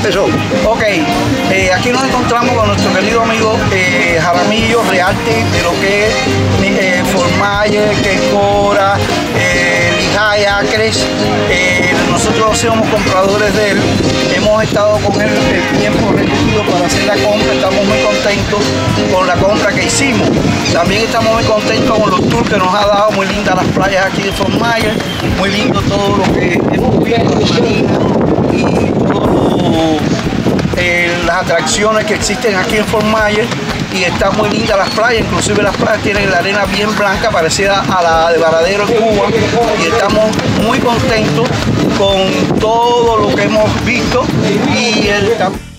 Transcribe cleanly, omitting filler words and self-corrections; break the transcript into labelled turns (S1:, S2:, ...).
S1: empezó.
S2: Ok, aquí nos encontramos con nuestro querido amigo Jaramillo Rearte, de lo que es Fort Myers, Quecora, Lijay, Acres. Nosotros somos compradores de él, hemos estado con él el tiempo requerido para hacer la compra, estamos muy contentos con la compra que hicimos. También estamos muy contentos con los tours que nos ha dado, muy lindas las playas aquí de Fort Myers, muy lindo todo lo que hemos visto, la marina y todo las atracciones que existen aquí en Fort Myers, y están muy lindas las playas, inclusive las playas tienen la arena bien blanca parecida a la de Varadero en Cuba, y estamos muy contentos con todo lo que hemos visto y el